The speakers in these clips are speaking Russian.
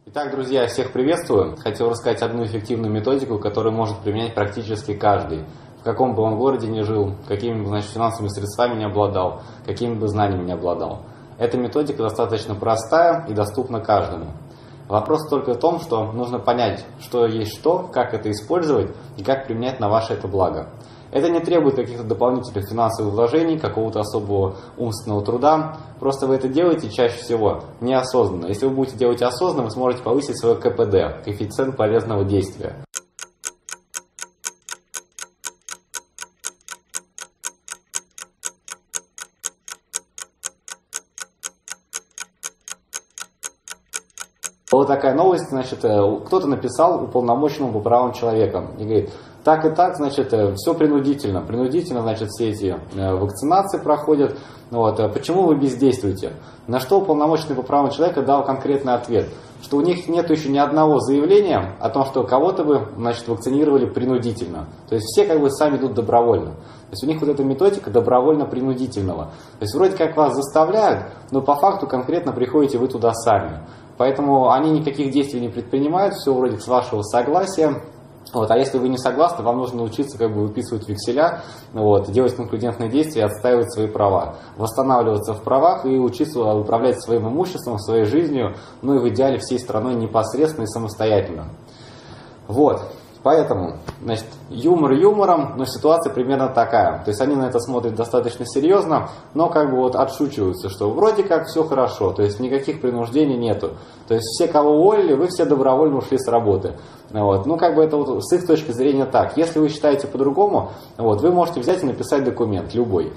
Итак, друзья, всех приветствую. Хотел рассказать одну эффективную методику, которую может применять практически каждый. В каком бы он городе ни жил, какими бы финансовыми средствами не обладал, какими бы знаниями не обладал. Эта методика достаточно простая и доступна каждому. Вопрос только в том, что нужно понять, что есть что, как это использовать и как применять на ваше это благо. Это не требует каких-то дополнительных финансовых вложений, какого-то особого умственного труда. Просто вы это делаете чаще всего неосознанно. Если вы будете делать осознанно, вы сможете повысить свой КПД, коэффициент полезного действия. Вот такая новость, значит, кто-то написал уполномоченному по правам человека и говорит, так и так, значит, все принудительно. Принудительно, значит, все эти вакцинации проходят. Вот, почему вы бездействуете? На что уполномоченный по правам человека дал конкретный ответ, что у них нет еще ни одного заявления о том, что кого-то бы, значит, вакцинировали принудительно. То есть все как бы сами идут добровольно. То есть у них вот эта методика добровольно-принудительного. То есть вроде как вас заставляют, но по факту конкретно приходите вы туда сами. Поэтому они никаких действий не предпринимают, все вроде с вашего согласия. Вот, а если вы не согласны, вам нужно научиться как бы выписывать векселя, вот, делать конклюдентные действия и отстаивать свои права, восстанавливаться в правах и учиться управлять своим имуществом, своей жизнью, ну и в идеале всей страной непосредственно и самостоятельно. Вот. Поэтому, значит, юмор юмором, но ситуация примерно такая. То есть они на это смотрят достаточно серьезно, но как бы вот отшучиваются, что вроде как все хорошо, то есть никаких принуждений нету. То есть все, кого уволили, вы все добровольно ушли с работы. Вот. Ну, как бы это вот с их точки зрения так. Если вы считаете по-другому, вот, вы можете взять и написать документ, любой.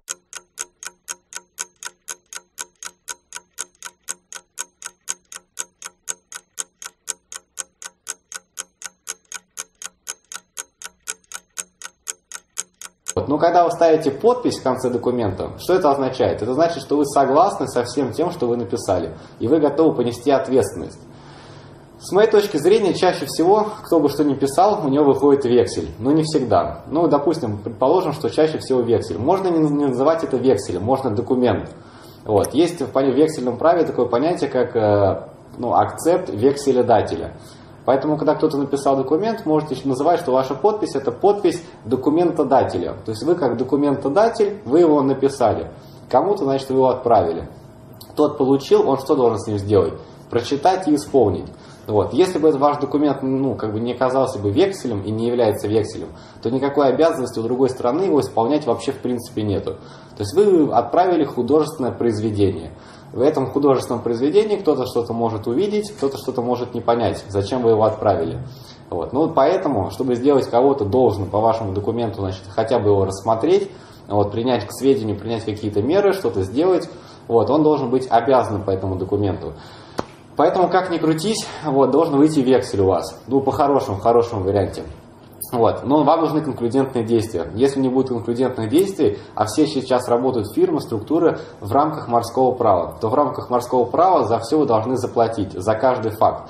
Но когда вы ставите подпись в конце документа, что это означает? Это значит, что вы согласны со всем тем, что вы написали, и вы готовы понести ответственность. С моей точки зрения, чаще всего, кто бы что ни писал, у него выходит вексель, но не всегда. Ну, допустим, предположим, что чаще всего вексель. Можно не называть это векселем, можно документ. Вот. Есть в вексельном праве такое понятие, как акцепт векселедателя. Поэтому, когда кто-то написал документ, можете называть, что ваша подпись – это подпись документодателя. То есть вы как документодатель, вы его написали. Кому-то, значит, вы его отправили. Тот получил, он что должен с ним сделать? Прочитать и исполнить. Вот. Если бы ваш документ не оказался бы векселем и не является векселем, то никакой обязанности у другой стороны его исполнять вообще в принципе нету. То есть вы отправили художественное произведение. В этом художественном произведении кто-то что-то может увидеть, кто-то что-то может не понять, зачем вы его отправили. Вот. Ну, поэтому, чтобы сделать кого-то должным по вашему документу, значит, хотя бы его рассмотреть, вот, принять к сведению, принять какие-то меры, что-то сделать, вот, он должен быть обязан по этому документу. Поэтому, как ни крутись, вот, должен выйти вексель у вас. Ну, в хорошем варианте. Вот. Но вам нужны конклюдентные действия. Если не будет конклюдентных действий, а все сейчас работают фирмы, структуры в рамках морского права, то в рамках морского права за все вы должны заплатить, за каждый факт.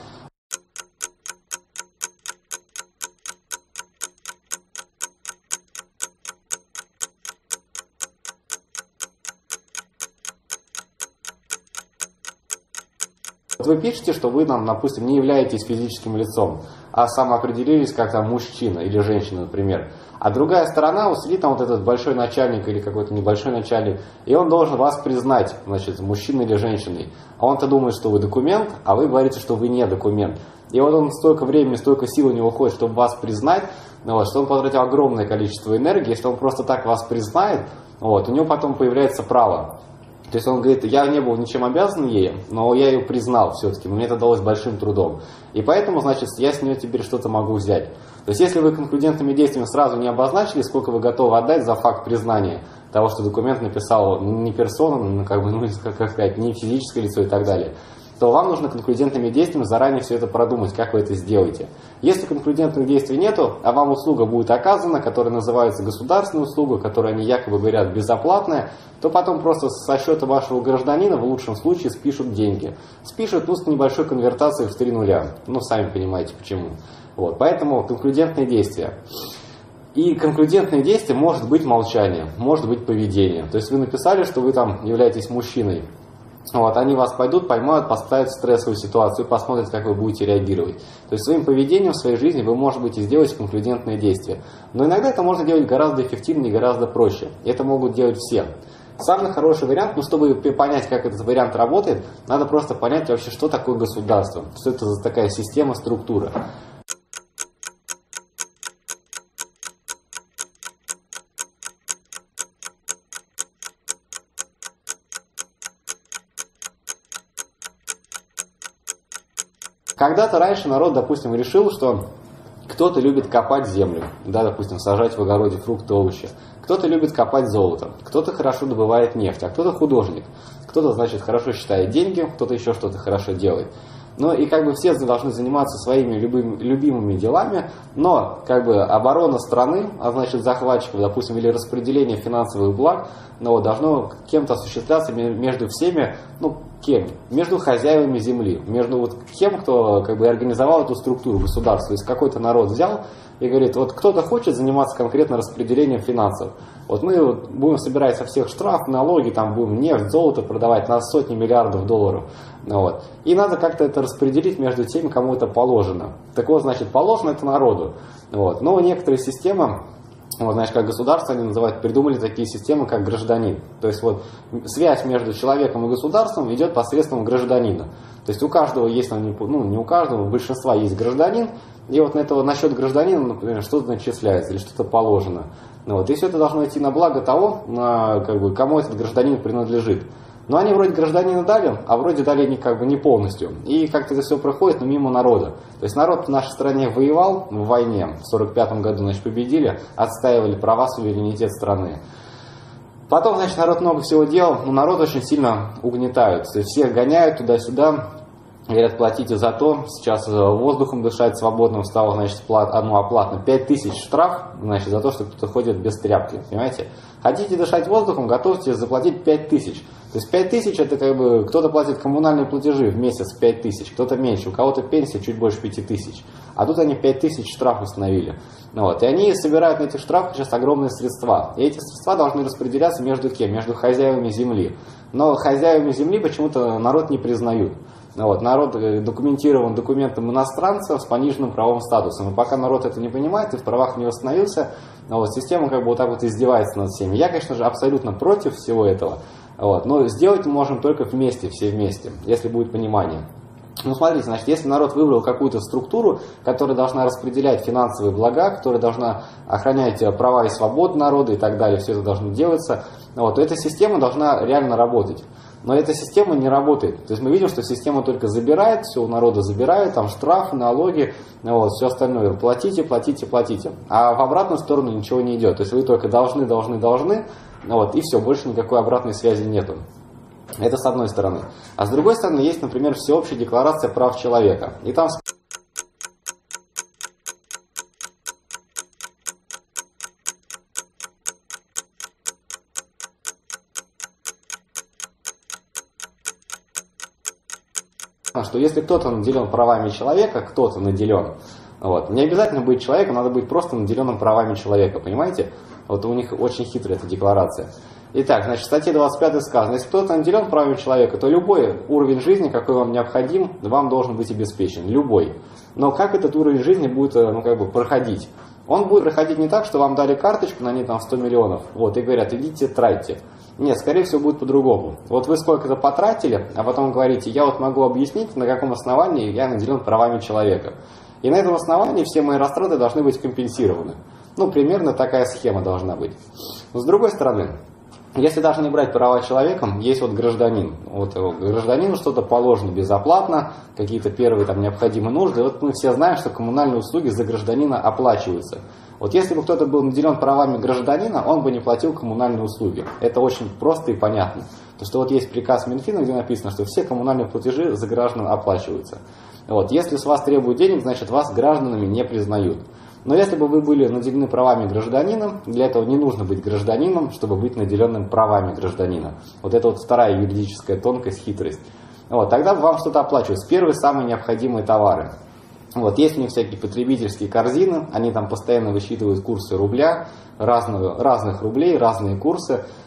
Вы пишете, что вы, допустим, не являетесь физическим лицом, а самоопределились как там мужчина или женщина, например. А другая сторона, сидит там вот этот большой начальник или какой-то небольшой начальник, и он должен вас признать, значит, мужчиной или женщиной. А он-то думает, что вы документ, а вы говорите, что вы не документ. И вот он столько времени, столько сил у него уходит, чтобы вас признать, вот, что он потратил огромное количество энергии. Если он просто так вас признает, вот, у него потом появляется право. То есть он говорит, я не был ничем обязан ей, но я ее признал все-таки, но мне это далось большим трудом. И поэтому, значит, я с нее теперь что-то могу взять. То есть если вы конклюдентными действиями сразу не обозначили, сколько вы готовы отдать за факт признания того, что документ написал не персона, не физическое лицо и так далее, то вам нужно конклюдентными действиями заранее все это продумать, как вы это сделаете. Если конклюдентных действий нету, а вам услуга будет оказана, которая называется государственная услуга, которая они якобы говорят безоплатная, то потом просто со счета вашего гражданина в лучшем случае спишут деньги. Спишут с небольшой конвертацией в 3 нуля. Ну, сами понимаете почему. Вот, поэтому конклюдентные действия. И конклюдентные действия может быть молчание, может быть поведение. То есть вы написали, что вы там являетесь мужчиной. Вот, они вас пойдут, поймают, поставят в стрессовую ситуацию и посмотрят, как вы будете реагировать. То есть своим поведением в своей жизни вы, может быть, и сделаете конклюдентные действия. Но иногда это можно делать гораздо эффективнее и гораздо проще. И это могут делать все. Самый хороший вариант, чтобы понять, как этот вариант работает, надо просто понять вообще, что такое государство, что это за такая система, структура. Когда-то раньше народ, допустим, решил, что кто-то любит копать землю, да, допустим, сажать в огороде фрукты, овощи. Кто-то любит копать золото, кто-то хорошо добывает нефть, а кто-то художник. Кто-то, значит, хорошо считает деньги, кто-то еще что-то хорошо делает. Ну и как бы все должны заниматься своими любимыми делами, но как бы оборона страны, а значит захватчиков, допустим, или распределение финансовых благ, должно кем-то осуществляться между всеми, кем? Между хозяевами земли, между вот тем, кто как бы организовал эту структуру государства. То есть какой-то народ взял и говорит, вот кто-то хочет заниматься конкретно распределением финансов. Вот мы будем собирать со всех штраф, налоги, там будем нефть, золото продавать на сотни миллиардов долларов. Вот. И надо как-то это распределить между теми, кому это положено. Так вот, значит, положено это народу. Вот. Но некоторые системы, как государство они называют, придумали такие системы, как гражданин. То есть вот связь между человеком и государством идет посредством гражданина. То есть у каждого есть, не у каждого, у большинства есть гражданин, и вот на счет гражданина, например, что-то начисляется или что-то положено. Вот. И все это должно идти на благо того, кому этот гражданин принадлежит. Но они вроде гражданина дали, а вроде дали не полностью. И как-то это все проходит, но мимо народа. То есть народ в нашей стране воевал в войне, в 1945 году, победили, отстаивали права, суверенитет страны. Потом, народ много всего делал, но народ очень сильно угнетают. То есть всех гоняют туда-сюда, говорят, платите за то. Сейчас воздухом дышать свободным стало, оплатно. 5000 штраф, за то, что кто-то ходит без тряпки, понимаете? Хотите дышать воздухом, готовьте заплатить 5000. То есть 5000 это кто-то платит коммунальные платежи в месяц 5000, кто-то меньше, у кого-то пенсия чуть больше 5000. А тут они 5000 штраф установили. И они собирают на этих штрафах сейчас огромные средства. И эти средства должны распределяться между кем? Между хозяевами земли. Но хозяевами земли почему-то народ не признают. Народ документирован документом иностранца с пониженным правовым статусом. И пока народ это не понимает и в правах не восстановился, система вот так издевается над всеми. Я, конечно же, абсолютно против всего этого. Но сделать мы можем только вместе, все вместе, если будет понимание. Смотрите, если народ выбрал какую-то структуру, которая должна распределять финансовые блага, которая должна охранять права и свободы народа и так далее, все это должно делаться, то эта система должна реально работать. Но эта система не работает. То есть мы видим, что система только забирает, все у народа забирает, там штрафы, налоги, все остальное. Платите, платите, платите. А в обратную сторону ничего не идет. То есть вы только должны, и все, больше никакой обратной связи нету. Это с одной стороны. А с другой стороны есть, например, всеобщая декларация прав человека. И там что если кто-то наделен правами человека, кто-то наделен, не обязательно быть человеком, надо быть просто наделенным правами человека, понимаете? У них очень хитрая эта декларация. Итак, в статье 25 сказано, если кто-то наделен правами человека, то любой уровень жизни, какой вам необходим, вам должен быть обеспечен, любой. Но как этот уровень жизни будет проходить? Он будет проходить не так, что вам дали карточку, на ней 100 миллионов, и говорят, идите, тратьте. Нет, скорее всего, будет по-другому. Вы сколько-то потратили, а потом говорите, я могу объяснить, на каком основании я наделен правами человека. И на этом основании все мои растраты должны быть компенсированы. Примерно такая схема должна быть. Но с другой стороны, если даже не брать права человека, есть гражданин. Гражданину что-то положено безоплатно, какие-то первые необходимые нужды. Мы все знаем, что коммунальные услуги за гражданина оплачиваются. Если бы кто-то был наделен правами гражданина, он бы не платил коммунальные услуги. Это очень просто и понятно. Потому что есть приказ Минфина, где написано, что все коммунальные платежи за граждан оплачиваются. Если с вас требуют денег, значит вас гражданами не признают. Но если бы вы были наделены правами гражданина, для этого не нужно быть гражданином, чтобы быть наделенным правами гражданина. Это вторая юридическая тонкость, хитрость. Тогда вам что-то оплачивают. Первые самые необходимые товары. Есть у них всякие потребительские корзины, они там постоянно высчитывают курсы рубля, разных рублей, разные курсы.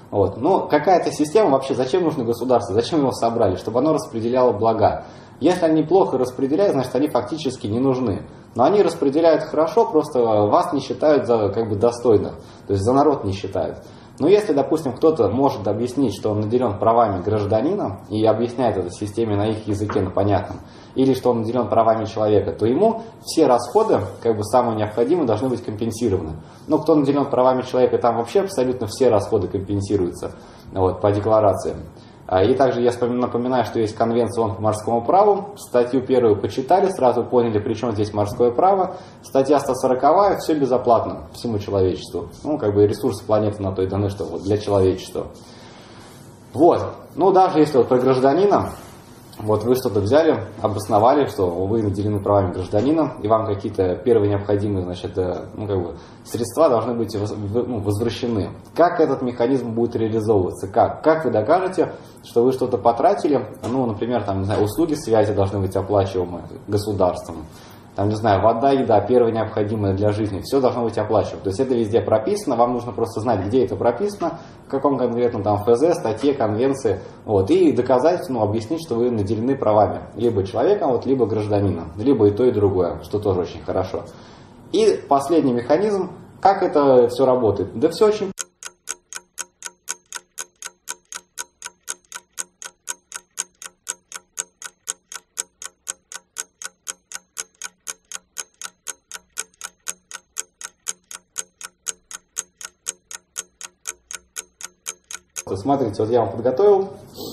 Вот. Но какая-то система вообще, зачем нужно государство, зачем его собрали? Чтобы оно распределяло блага. Если они плохо распределяют, значит они фактически не нужны. Но они распределяют хорошо, просто вас не считают за как бы достойных, то есть за народ не считают. Но если, допустим, кто-то может объяснить, что он наделен правами гражданина, и объясняет это системе на их языке, на понятном, или что он наделен правами человека, то ему все расходы, как бы самые необходимые, должны быть компенсированы. Но кто наделен правами человека, там вообще абсолютно все расходы компенсируются, вот, по декларациям. И также я напоминаю, что есть Конвенция ООН по морскому праву. Статью первую почитали, сразу поняли, при чем здесь морское право. Статья 140, все безоплатно всему человечеству. Ну, как бы ресурсы планеты на то и даны, что вот для человечества. Вот. Ну, даже если вот про гражданина, вот вы что-то взяли, обосновали, что вы наделены правами гражданина, и вам какие-то первые необходимые, значит, ну, как бы, средства должны быть возвращены. Как этот механизм будет реализовываться? Как вы докажете, что вы что-то потратили? Ну, например, там, не знаю, услуги связи должны быть оплачиваемы государством. Там, не знаю, вода, еда, первое необходимое для жизни, все должно быть оплачиваемо. То есть это везде прописано, вам нужно просто знать, где это прописано, в каком конкретном там ФЗ, статье, конвенции, вот, и доказать, ну, объяснить, что вы наделены правами, либо человека, вот, либо гражданина, либо и то, и другое, что тоже очень хорошо. И последний механизм, как это все работает? Да все очень Смотрите, вот я вам подготовил.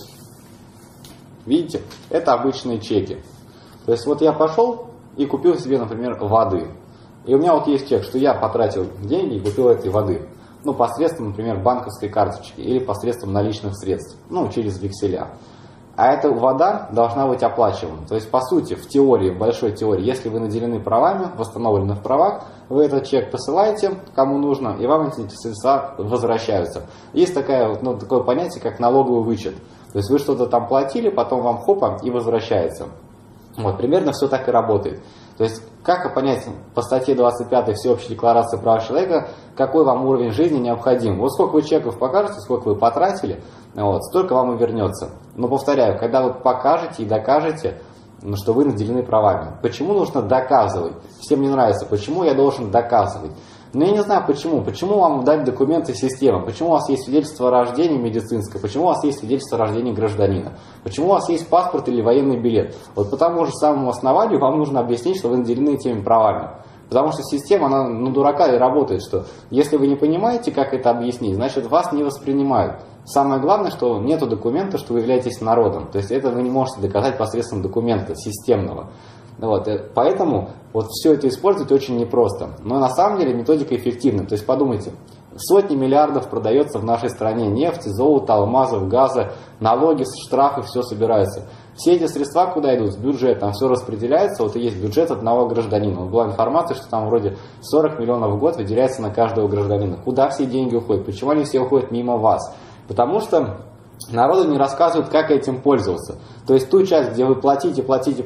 Видите, это обычные чеки. То есть вот я пошел и купил себе, например, воды. И у меня вот есть чек, что я потратил деньги и купил этой воды. Ну, посредством, например, банковской карточки или посредством наличных средств. Ну, через векселя. А эта вода должна быть оплачиваема. То есть, по сути, в теории, в большой теории, если вы наделены правами, восстановлены в правах, вы этот чек посылаете, кому нужно, и вам эти средства возвращаются. Есть такое понятие, как налоговый вычет. То есть, вы что-то там платили, потом вам хопа и возвращается. Вот, примерно все так и работает. То есть, как понять по статье 25 Всеобщей декларации прав человека, какой вам уровень жизни необходим. Вот сколько вы чеков покажете, сколько вы потратили, вот, столько вам и вернется. Но повторяю, когда вы покажете и докажете, что вы наделены правами. Почему нужно доказывать? Всем не нравится, почему я должен доказывать. Но я не знаю почему. Почему вам дать документы системы? Почему у вас есть свидетельство о рождении медицинское? Почему у вас есть свидетельство о рождении гражданина? Почему у вас есть паспорт или военный билет? Вот по тому же самому основанию вам нужно объяснить, что вы наделены этими правами. Потому что система, она на дурака и работает, что если вы не понимаете, как это объяснить, значит вас не воспринимают. Самое главное, что нет документа, что вы являетесь народом. То есть это вы не можете доказать посредством документа системного. Вот, поэтому вот все это использовать очень непросто. Но на самом деле методика эффективна. То есть подумайте, сотни миллиардов продается в нашей стране нефти, золота, алмазов, газа, налоги, штрафы, все собирается. Все эти средства куда идут? В бюджет, там все распределяется, вот и есть бюджет одного гражданина. Вот была информация, что там вроде 40 миллионов в год выделяется на каждого гражданина. Куда все деньги уходят? Почему они все уходят мимо вас? Потому что народу не рассказывают, как этим пользоваться. То есть ту часть, где вы платите,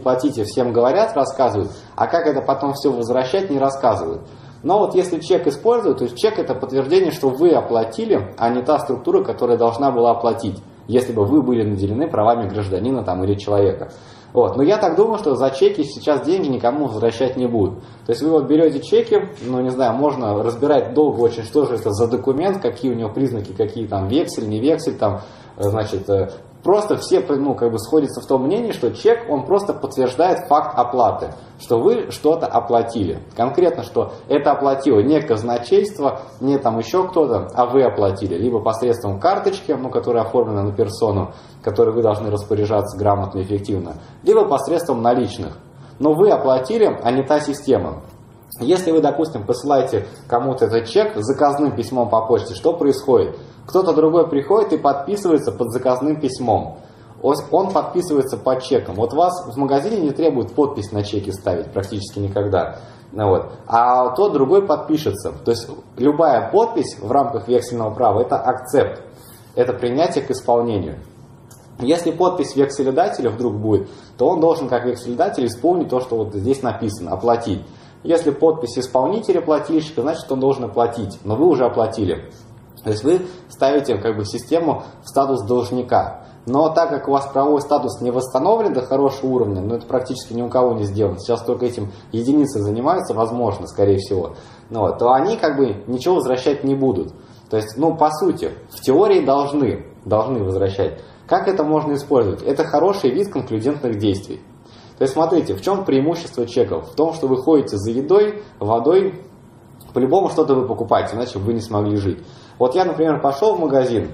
всем говорят, рассказывают, а как это потом все возвращать, не рассказывают. Но вот если чек используют, то есть чек это подтверждение, что вы оплатили, а не та структура, которая должна была оплатить, если бы вы были наделены правами гражданина там, или человека. Вот. Но я так думаю, что за чеки сейчас деньги никому возвращать не будут. То есть вы вот берете чеки, ну не знаю, можно разбирать долго очень, что же это за документ, какие у него признаки, какие там вексель, не вексель, там, значит, просто все сходятся в том мнении, что чек, он просто подтверждает факт оплаты, что вы что-то оплатили. Конкретно, что это оплатило не казначейство, не там еще кто-то, а вы оплатили. Либо посредством карточки, которая оформлена на персону, которой вы должны распоряжаться грамотно и эффективно, либо посредством наличных. Но вы оплатили, а не та система. Если вы, допустим, посылаете кому-то этот чек заказным письмом по почте, что происходит? Кто-то другой приходит и подписывается под заказным письмом. Он подписывается под чеком. Вот вас в магазине не требуют подпись на чеке ставить практически никогда. Вот. А тот другой подпишется. То есть любая подпись в рамках вексельного права это акцепт. Это принятие к исполнению. Если подпись векселедателя вдруг будет, то он должен как векселедатель исполнить то, что вот здесь написано, оплатить. Если подпись исполнителя, плательщика, значит он должен оплатить, но вы уже оплатили. То есть вы ставите как бы систему в статус должника. Но так как у вас правовой статус не восстановлен до хорошего уровня, это практически ни у кого не сделано, сейчас только этим единицы занимаются, возможно, скорее всего, то они как бы ничего возвращать не будут. То есть, по сути, в теории должны возвращать. Как это можно использовать? Это хороший вид конклюдентных действий. То есть, смотрите, в чем преимущество чеков? В том, что вы ходите за едой, водой, по-любому что-то вы покупаете, иначе вы не смогли жить. Вот я, например, пошел в магазин,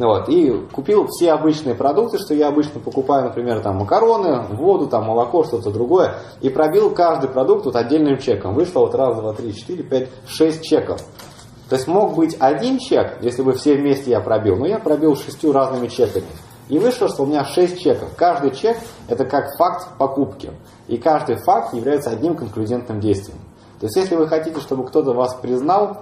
и купил все обычные продукты, что я обычно покупаю, например, там макароны, воду, там молоко, что-то другое, и пробил каждый продукт отдельным чеком. Вышло 1, 2, 3, 4, 5, 6 чеков. То есть мог быть один чек, если бы все вместе я пробил, но я пробил 6 разными чеками. И вышло, что у меня 6 чеков. Каждый чек это как факт покупки. И каждый факт является одним конклюдентным действием. То есть, если вы хотите, чтобы кто-то вас признал,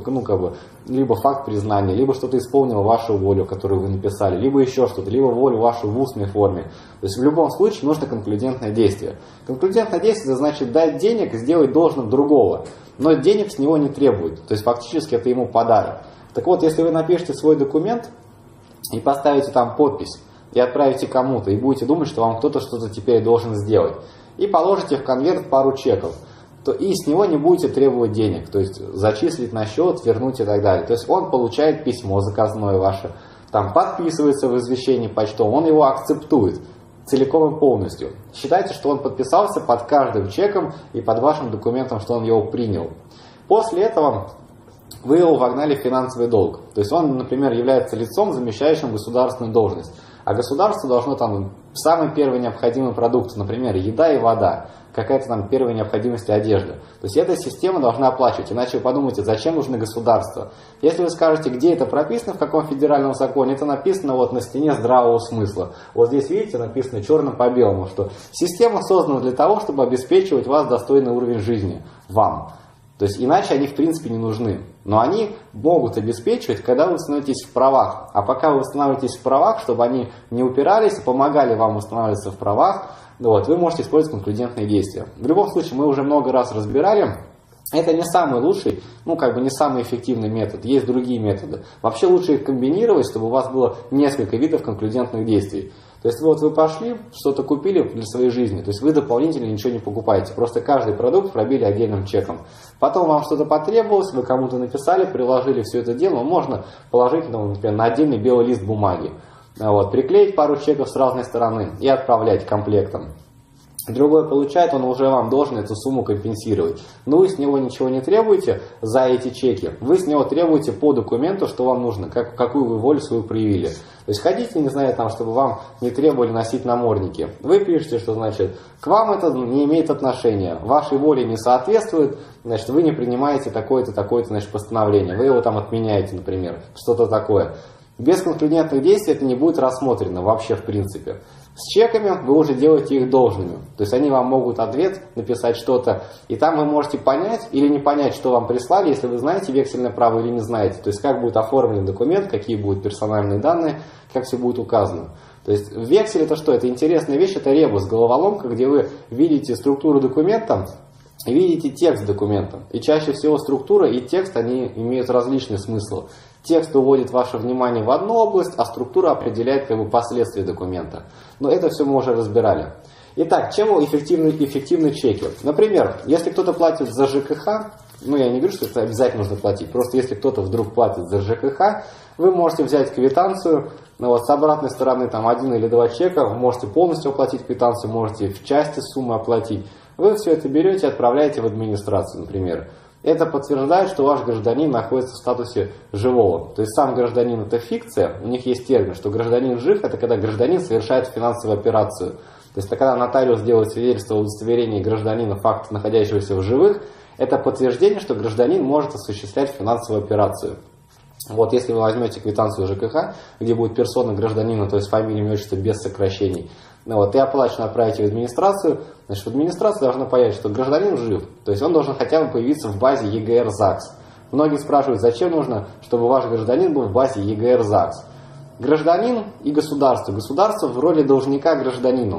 либо факт признания, либо что-то исполнил вашу волю, которую вы написали, либо еще что-то, либо волю вашу в устной форме. То есть, в любом случае нужно конклюдентное действие. Конклюдентное действие это значит дать денег и сделать должным другого. Но денег с него не требуют. То есть, фактически это ему подарок. Так вот, если вы напишете свой документ и поставите там подпись, и отправите кому-то, и будете думать, что вам кто-то что-то теперь должен сделать, и положите в конверт пару чеков, то и с него не будете требовать денег, то есть зачислить на счет, вернуть и так далее. То есть он получает письмо заказное ваше, там подписывается в извещении почтовом, он его акцептует целиком и полностью. Считайте, что он подписался под каждым чеком и под вашим документом, что он его принял. После этого вы его вогнали в финансовый долг. То есть он, например, является лицом, замещающим государственную должность. А государство должно там самые первые необходимые продукты, например, еда и вода, какая-то там первая необходимость одежда. То есть эта система должна оплачивать, иначе вы подумаете, зачем нужно государство. Если вы скажете, где это прописано, в каком федеральном законе, это написано на стене здравого смысла. Вот здесь, видите, написано черным по белому, что система создана для того, чтобы обеспечивать вас достойный уровень жизни, вам. То есть иначе они в принципе не нужны. Но они могут обеспечивать, когда вы становитесь в правах. А пока вы становитесь в правах, чтобы они не упирались и помогали вам устанавливаться в правах, вы можете использовать конклюдентные действия. В любом случае, мы уже много раз разбирали. Это не самый лучший, не самый эффективный метод. Есть другие методы. Вообще лучше их комбинировать, чтобы у вас было несколько видов конклюдентных действий. То есть вы пошли, что-то купили для своей жизни, то есть вы дополнительно ничего не покупаете, просто каждый продукт пробили отдельным чеком. Потом вам что-то потребовалось, вы кому-то написали, приложили все это дело, можно положить, например, на отдельный белый лист бумаги, приклеить пару чеков с разной стороны и отправлять комплектом. Другой получает, он уже вам должен эту сумму компенсировать. Но вы с него ничего не требуете за эти чеки. Вы с него требуете по документу, что вам нужно, какую вы волю свою проявили. То есть хотите, не знаю, чтобы вам не требовали носить намордники. Вы пишете, что к вам это не имеет отношения. Вашей воле не соответствует, вы не принимаете такое-то, такое-то, постановление. Вы его отменяете, например, что-то такое. Без конклюдентных действий это не будет рассмотрено вообще в принципе. С чеками вы уже делаете их должными. То есть они вам могут ответ написать что-то, и там вы можете понять или не понять, что вам прислали, если вы знаете вексельное право или не знаете. То есть как будет оформлен документ, какие будут персональные данные, как все будет указано. То есть вексель это что? Это интересная вещь, это ребус, головоломка, где вы видите структуру документа, и видите текст документа. И чаще всего структура и текст, они имеют различный смысл. Текст уводит ваше внимание в одну область, а структура определяет последствия документа. Но это все мы уже разбирали. Итак, чем эффективны чеки? Например, если кто-то платит за ЖКХ, я не говорю, что это обязательно нужно платить, просто если кто-то вдруг платит за ЖКХ, вы можете взять квитанцию, с обратной стороны 1 или 2 чека, вы можете полностью оплатить квитанцию, можете в части суммы оплатить. Вы все это берете и отправляете в администрацию, например. Это подтверждает, что ваш гражданин находится в статусе живого. То есть сам гражданин это фикция, у них есть термин, что гражданин жив, это когда гражданин совершает финансовую операцию. То есть когда нотариус делает свидетельство о удостоверении гражданина, факта находящегося в живых, это подтверждение, что гражданин может осуществлять финансовую операцию. Если вы возьмете квитанцию ЖКХ, где будет персона гражданина, то есть фамилия, имя, отчество без сокращений, и оплачено отправите в администрацию, в администрации должно понять, что гражданин жив, то есть он должен хотя бы появиться в базе ЕГР ЗАГС. Многие спрашивают, зачем нужно, чтобы ваш гражданин был в базе ЕГР ЗАГС. Гражданин и государство. Государство в роли должника гражданину. В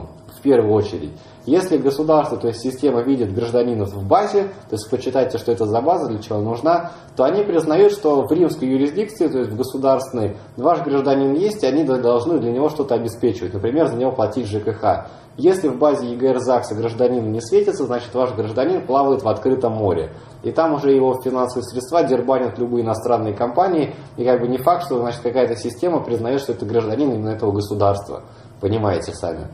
первую очередь. Если государство, то есть система видит гражданинов в базе, то есть почитайте, что это за база, для чего нужна, то они признают, что в римской юрисдикции, то есть в государственной, ваш гражданин есть, и они должны для него что-то обеспечивать, например, за него платить ЖКХ. Если в базе ЕГР ЗАГСа гражданин не светится, значит ваш гражданин плавает в открытом море. И там уже его финансовые средства дербанят любые иностранные компании, и как бы не факт, что значит какая-то система признает, что это гражданин именно этого государства. Понимаете сами.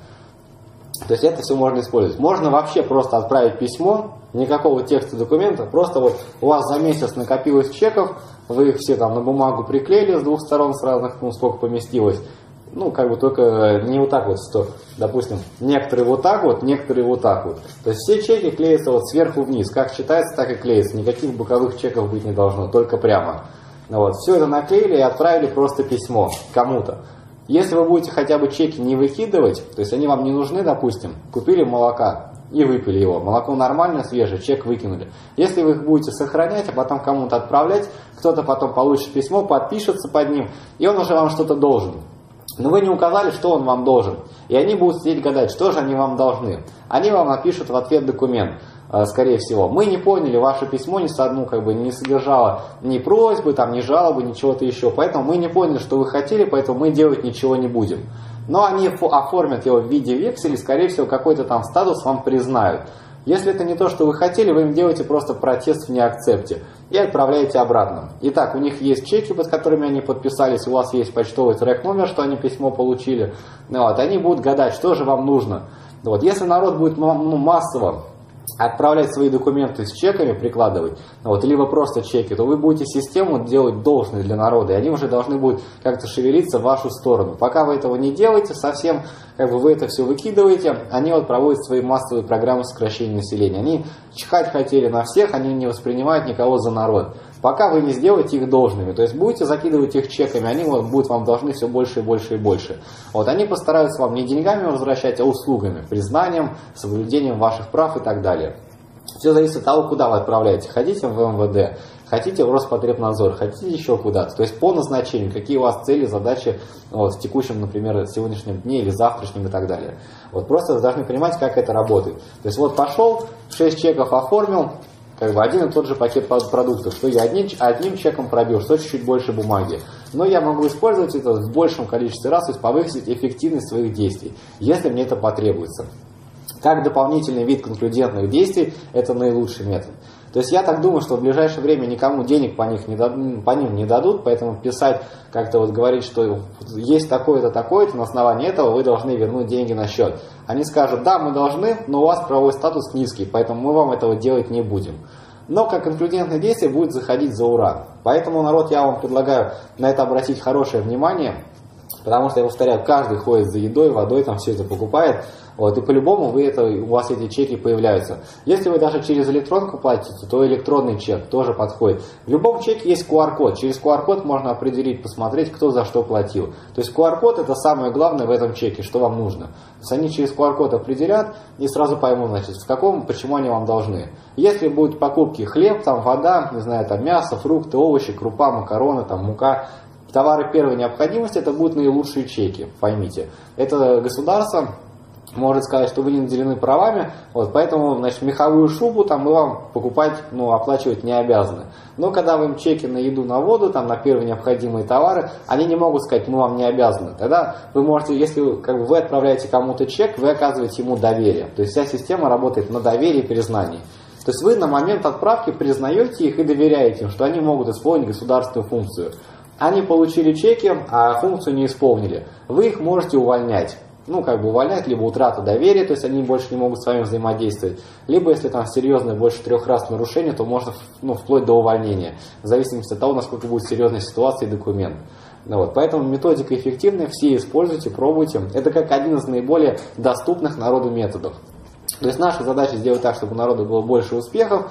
То есть это все можно использовать. Можно вообще просто отправить письмо, никакого текста документа, просто вот у вас за месяц накопилось чеков, вы их все там на бумагу приклеили с двух сторон, с разных, ну сколько поместилось. Ну, как бы только не вот так вот, что, допустим, некоторые вот так вот, некоторые вот так вот. То есть все чеки клеятся вот сверху вниз. Как читается, так и клеится. Никаких боковых чеков быть не должно, только прямо. Вот. Все это наклеили и отправили просто письмо кому-то. Если вы будете хотя бы чеки не выкидывать, то есть они вам не нужны, допустим, купили молока и выпили его. Молоко нормальное, свежее, чек выкинули. Если вы их будете сохранять, а потом кому-то отправлять, кто-то потом получит письмо, подпишется под ним, и он уже вам что-то должен. Но вы не указали, что он вам должен. И они будут сидеть гадать, что же они вам должны. Они вам напишут в ответ документ, скорее всего. Мы не поняли, ваше письмо не содержало ни просьбы, там, ни жалобы, ни чего-то еще. Поэтому мы не поняли, что вы хотели, поэтому мы делать ничего не будем. Но они оформят его в виде векселя, скорее всего, какой-то там статус вам признают. Если это не то, что вы хотели, вы им делаете просто протест в неакцепте и отправляете обратно. Итак, у них есть чеки, под которыми они подписались, у вас есть почтовый трек-номер, что они письмо получили. Вот, они будут гадать, что же вам нужно. Вот, если народ будет массово отправлять свои документы с чеками, прикладывать, вот, либо просто чеки, то вы будете систему делать должной для народа, и они уже должны будут как-то шевелиться в вашу сторону. Пока вы этого не делаете, совсем как бы вы это все выкидываете, они вот проводят свои массовые программы сокращения населения. Они чихать хотели на всех, они не воспринимают никого за народ. Пока вы не сделаете их должными, то есть будете закидывать их чеками, они вот будут вам должны все больше и больше и больше. Вот, они постараются вам не деньгами возвращать, а услугами, признанием, соблюдением ваших прав и так далее. Все зависит от того, куда вы отправляете. Хотите в МВД, хотите в Роспотребнадзор, хотите еще куда-то. То есть по назначению, какие у вас цели, задачи вот, в текущем, например, сегодняшнем дне или завтрашнем и так далее. Вот просто вы должны понимать, как это работает. То есть вот пошел, 6 чеков оформил, как бы один и тот же пакет продуктов, что я одним чеком пробил, что чуть-чуть больше бумаги. Но я могу использовать это в большем количестве раз, то есть повысить эффективность своих действий, если мне это потребуется. Как дополнительный вид конклюдентных действий, это наилучший метод. То есть я так думаю, что в ближайшее время никому денег по ним не дадут, поэтому писать, как-то вот говорить, что есть такое-то, такое-то, на основании этого вы должны вернуть деньги на счет. Они скажут, да, мы должны, но у вас правовой статус низкий, поэтому мы вам этого делать не будем. Но как конклюдентное действие будет заходить за ура. Поэтому, народ, я вам предлагаю на это обратить хорошее внимание, потому что, я повторяю, каждый ходит за едой, водой, там все это покупает. Вот, и по-любому у вас эти чеки появляются. Если вы даже через электронку платите, то электронный чек тоже подходит. В любом чеке есть QR-код. Через QR-код можно определить, посмотреть, кто за что платил. То есть QR-код это самое главное в этом чеке, что вам нужно. То есть они через QR-код определят и сразу поймут, значит, в каком, почему они вам должны. Если будут покупки хлеб, там вода, не знаю, там мясо, фрукты, овощи, крупа, макароны, там мука, товары первой необходимости, это будут наилучшие чеки, поймите. Это государство может сказать, что вы не наделены правами, вот, поэтому, значит, меховую шубу там мы вам покупать, оплачивать не обязаны. Но когда вы им чеки на еду, на воду, там, на первые необходимые товары, они не могут сказать, мы вам не обязаны. Тогда вы можете, если вы отправляете кому-то чек, вы оказываете ему доверие. То есть вся система работает на доверии и признании. То есть вы на момент отправки признаете их и доверяете им, что они могут исполнить государственную функцию. Они получили чеки, а функцию не исполнили. Вы их можете увольнять. Увольнять, либо утрата доверия, то есть они больше не могут с вами взаимодействовать. Либо, если там серьезное, больше 3 раз нарушение, то можно вплоть до увольнения, в зависимости от того, насколько будет серьезная ситуация и документ. Поэтому методика эффективная, все используйте, пробуйте. Это как один из наиболее доступных народу методов. То есть наша задача сделать так, чтобы у народа было больше успехов.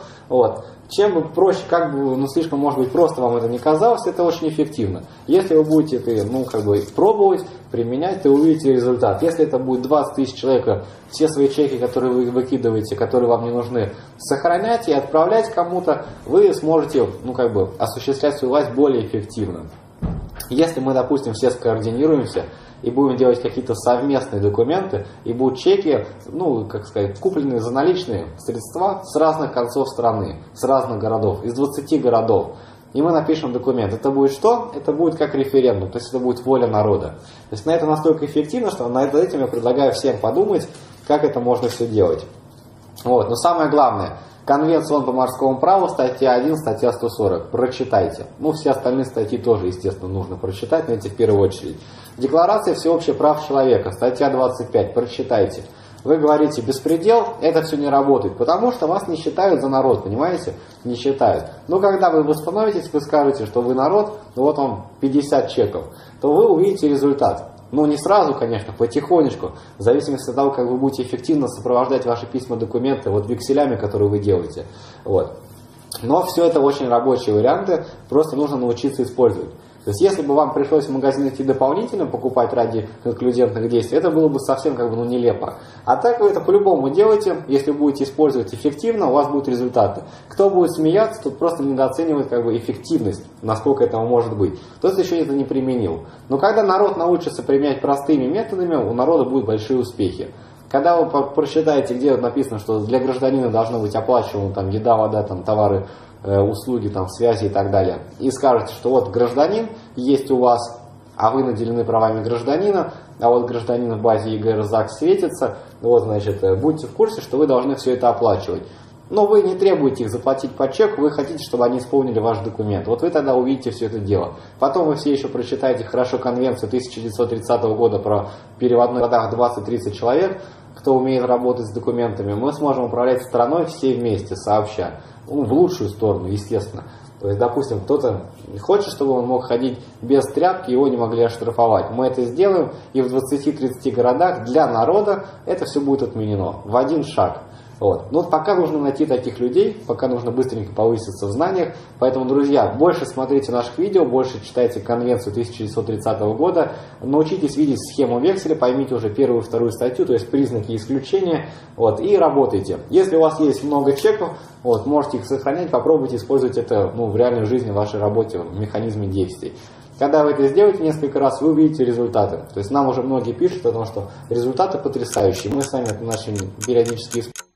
Чем проще, слишком, может быть, просто вам это не казалось, это очень эффективно. Если вы будете это, пробовать, применять, то увидите результат. Если это будет 20 тысяч человек, все свои чеки, которые вы выкидываете, которые вам не нужны, сохранять и отправлять кому-то, вы сможете, осуществлять свою власть более эффективно. Если мы, допустим, все скоординируемся и будем делать какие-то совместные документы, и будут чеки, ну, как сказать, купленные за наличные средства с разных концов страны, с разных городов, из 20 городов. И мы напишем документ. Это будет что? Это будет как референдум, то есть это будет воля народа. То есть на это настолько эффективно, что над этим я предлагаю всем подумать, как это можно все делать. Вот. Но самое главное, Конвенция ООН по морскому праву, статья 1, статья 140. Прочитайте. Ну, все остальные статьи тоже, естественно, нужно прочитать, но эти в первую очередь. Декларация всеобщих прав человека, статья 25. Прочитайте. Вы говорите беспредел, это все не работает, потому что вас не считают за народ, понимаете? Не считают. Но когда вы восстановитесь, вы скажете, что вы народ, ну вот вам 50 чеков, то вы увидите результат. Ну, не сразу, конечно, потихонечку, в зависимости от того, как вы будете эффективно сопровождать ваши письма, документы, вот векселями, которые вы делаете. Вот. Но все это очень рабочие варианты, просто нужно научиться использовать. То есть, если бы вам пришлось в магазин идти дополнительно покупать ради конклюдентных действий, это было бы совсем как бы, ну, нелепо. А так вы это по-любому делаете, если будете использовать эффективно, у вас будут результаты. Кто будет смеяться, тот просто недооценивает как бы эффективность, насколько этого может быть. Тот еще это не применил. Но когда народ научится применять простыми методами, у народа будут большие успехи. Когда вы прочитаете, где написано, что для гражданина должно быть оплачиваема там, еда, вода, там, товары, услуги, там, связи и так далее, и скажете, что вот гражданин есть у вас, а вы наделены правами гражданина, а вот гражданин в базе ЕГР ЗАГС светится, вот, значит, будьте в курсе, что вы должны все это оплачивать. Но вы не требуете их заплатить по чеку, вы хотите, чтобы они исполнили ваш документ. Вот вы тогда увидите все это дело. Потом вы все еще прочитаете хорошо конвенцию 1930 года про переводной годах 20-30 человек, кто умеет работать с документами. Мы сможем управлять страной все вместе, сообща. Ну, в лучшую сторону, естественно. То есть, допустим, кто-то хочет, чтобы он мог ходить без тряпки, его не могли оштрафовать. Мы это сделаем, и в 20-30 городах для народа это все будет отменено. В один шаг. Вот. Но пока нужно найти таких людей, пока нужно быстренько повыситься в знаниях. Поэтому, друзья, больше смотрите наших видео, больше читайте Конвенцию 1930 года, научитесь видеть схему векселя, поймите уже первую и вторую статью, то есть признаки и исключения, вот, и работайте. Если у вас есть много чеков, вот, можете их сохранять, попробуйте использовать это в реальной жизни, в вашей работе, в механизме действий. Когда вы это сделаете несколько раз, вы увидите результаты. То есть нам уже многие пишут о том, что результаты потрясающие. Мы сами это начали периодически использовать.